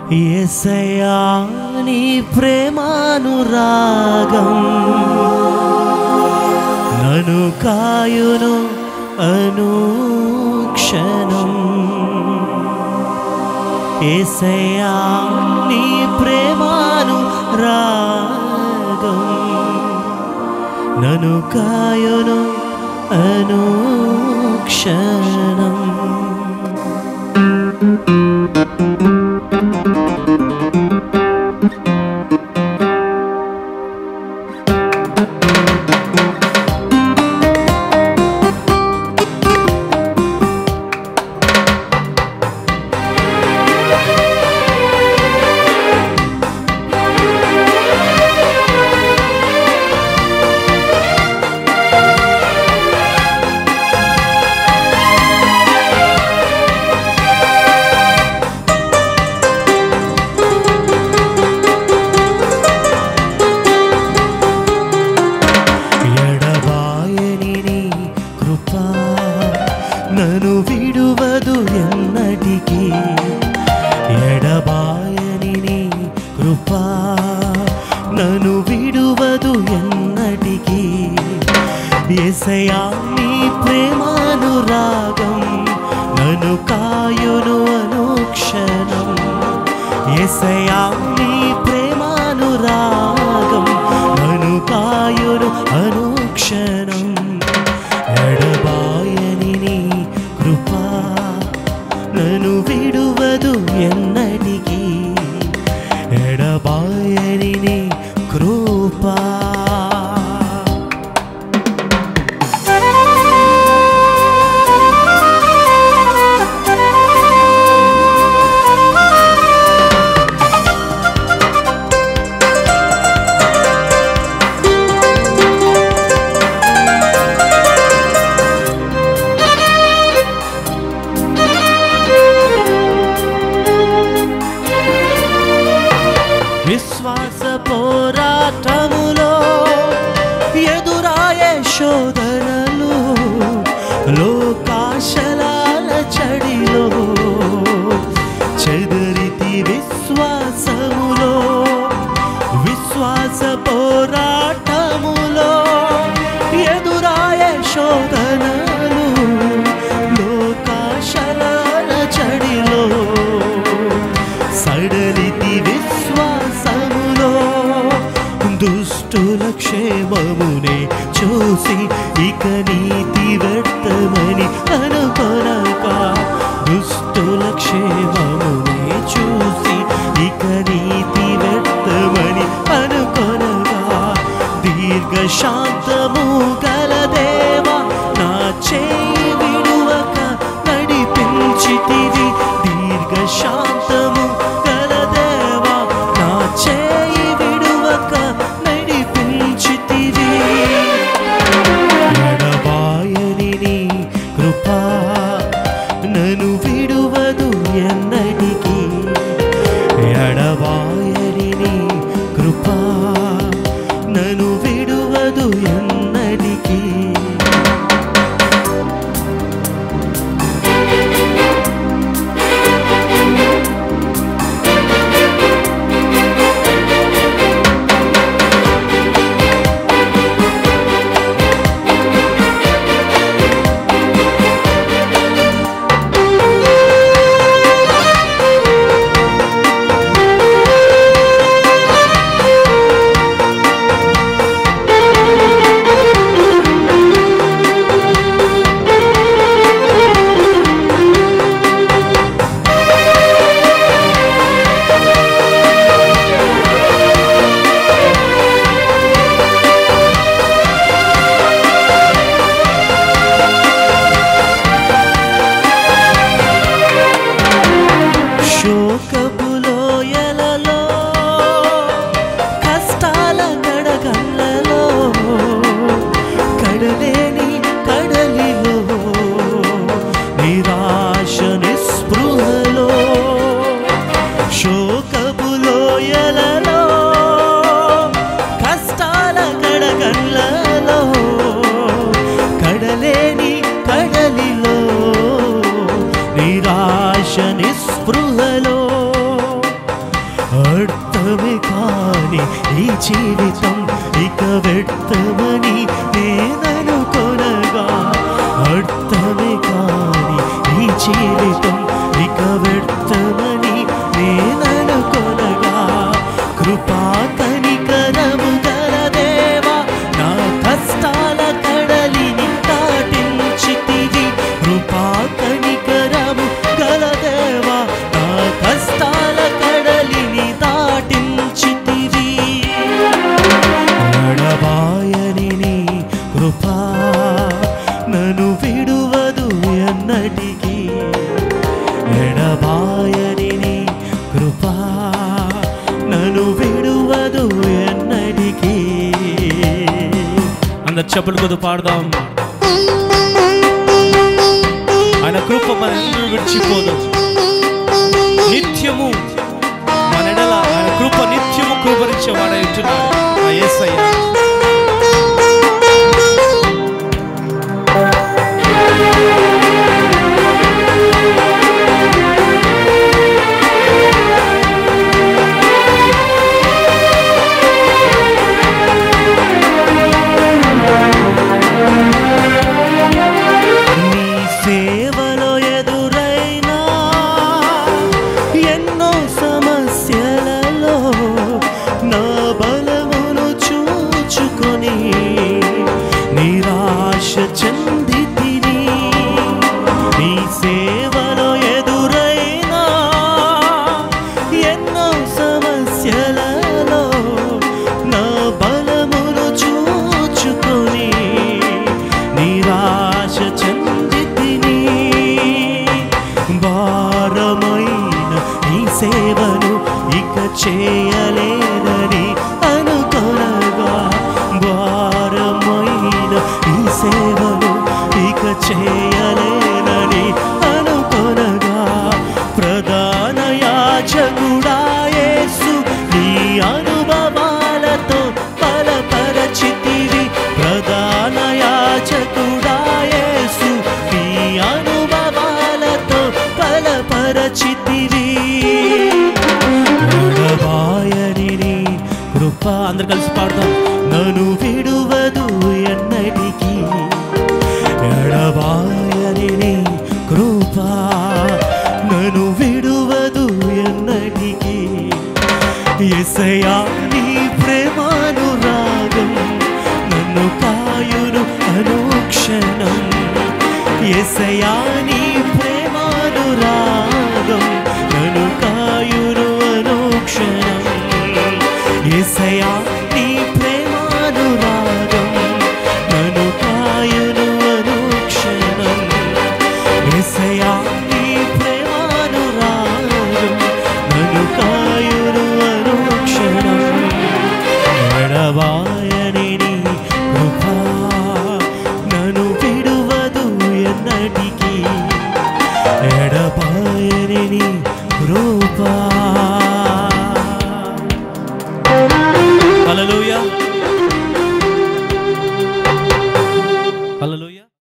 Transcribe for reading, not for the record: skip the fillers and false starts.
యేసయ్యా నీ ప్రేమానురాగం నన్ను కాయును అనుక్షణం. యేసయ్యా నీ ప్రేమానురాగం నన్ను కాయును అనుక్షణం. నన్ను విడువదు ఎన్నటికీ, ఎడబాయని నీ కృపా నన్ను విడువదు ఎన్నటికీ. యేసయ్యా నీ ప్రేమానురాగం నన్ను కాయును అనుక్షణం. యేసయ్యా నీ ప్రేమానురాగం నన్ను కాయును అనుక్షణం. ఎడబాయని నీ కృపా నన్ను విడువదు ఎన్నటికీ, ఎడబాయని నీ కృపా. విశ్వాస పోరాటములో ఎదురాయే శోధనలు, లోకాశలాల చడిలో చెదరితి విశ్వాసములో. విశ్వాస పోరాటములో ఎదురాయే శోధనలు, లోకాశలాల చడిలో సడలితి విశ్వాసములో. దుష్టుల క్షేమమునే చూసి ఇక నీతి వ్యర్థమని అనుకొనక, దుష్టుల క్షేమమునే చూసి ఇక నీతి వ్యర్థమని అనుకొనగా, దీర్ఘశాంతము గల దేవా నా చేయి విడువక నడిపించితివి. దీర్ఘశాంతము గల దేవా నా చేయి విడువక నడిపించితివి. ఎడబాయని నీ కృపా నన్ను విడువదు ఎన్నటికీ, ఎడబాయని నీ కృపా నన్ను విడువదు వ్యర్థమని నేననుకొనగా అర్థమే కాని ఈ జీవితం ఇక వ్యర్థమని నేననుకొనగా కృపా కనికరము గల దేవా నా కష్టాల కడలిని దాటించితివి కృపా కనికరము గల దేవా నా కష్టాల కడలిని దాటించితివి ఎడబాయని నీ కృపా నన్ను విడువదు ఎన్నటికీ ఎడబాయని నీ కృపా నన్ను విడువదు ఎన్నటికీ అందరు చెప్పులు కొద్దు పాడదాం ఆయన కృప మన విడిచిపోదు నిత్యము మన ఎడల ఆయన కృప నిత్యము కృపరించేవాడై ఉంటున్నాడు ఆ యేసయ్య నిరాశ చెందితిని నీ సేవలో ఎదురైనా ఎన్నో సమస్యలలో నా బలమును చూచుకొని నిరాశ చెందితిని భారమైన నీ సేవను ఇక చేయలేరని అనుకొనగా భారమైన ఈ సేవను ఇక చేయలేనని అనుకొనగా ప్రధాన యాజకుడా యేసు నీ అనుభవాలతో బలపరచితివి ప్రధాన యాజకుడా యేసు నీ అనుభవాలతో బలపరచితివి ఎడబాయని నీ కృప అందరు కలిసి పాడదాం నన్ను విడువదు ఎన్నటికీ ఎడబాయని నీ కృప నన్ను విడువదు ఎన్నటికీ యేసయ్యా నీ ప్రేమానురాగం నన్ను కాయును అనుక్షణం యేసయ్యా నీ ప్రేమానురాగం నన్ను కాయును అనుక్షణం యేసయ్యా నీ ప్రేమానురాగం నన్ను కాయును అనుక్షణం యేసయ్యా నీ ప్రేమానురాగం నన్ను కాయును అనుక్షణం ఎడబాయని నీ కృప నన్ను విడువదు ఎన్నటికీ ఎడబాయని నీ కృప హల్లెలూయా